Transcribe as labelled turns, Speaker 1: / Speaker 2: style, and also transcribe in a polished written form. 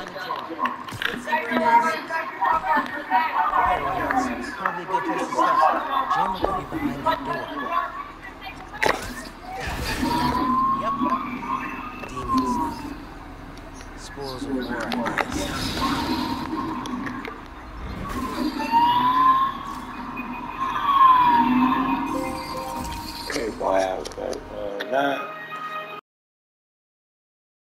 Speaker 1: down the gym. Let's see where it is. There it is. Probably a good place to start. Gym could be behind that door. Yep. Demon stuff. Spores of war, I guess.